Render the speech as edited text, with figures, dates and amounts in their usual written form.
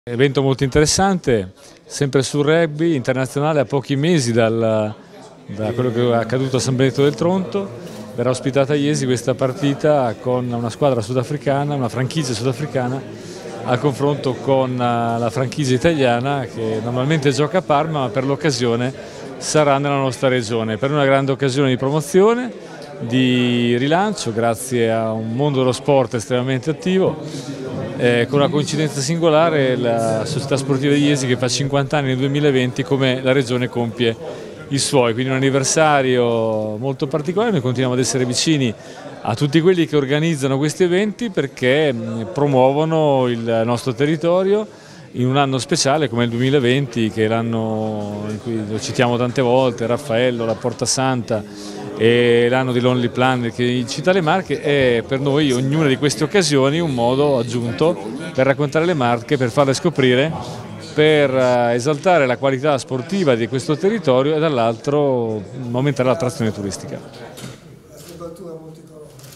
Evento molto interessante, sempre sul rugby internazionale, a pochi mesi da quello che è accaduto a San Benedetto del Tronto. Verrà ospitata a Jesi questa partita con una squadra sudafricana, una franchigia sudafricana, a confronto con la franchigia italiana che normalmente gioca a Parma, ma per l'occasione sarà nella nostra regione, per una grande occasione di promozione, di rilancio, grazie a un mondo dello sport estremamente attivo. Con una coincidenza singolare, la società sportiva di Jesi che fa 50 anni nel 2020, come la regione compie i suoi, quindi un anniversario molto particolare. Noi continuiamo ad essere vicini a tutti quelli che organizzano questi eventi perché promuovono il nostro territorio in un anno speciale come il 2020, che è l'anno in cui lo citiamo tante volte, Raffaello, la Porta Santa, e l'anno di Lonely Planet che cita le Marche. È per noi ognuna di queste occasioni un modo aggiunto per raccontare le Marche, per farle scoprire, per esaltare la qualità sportiva di questo territorio e dall'altro aumentare l'attrazione turistica.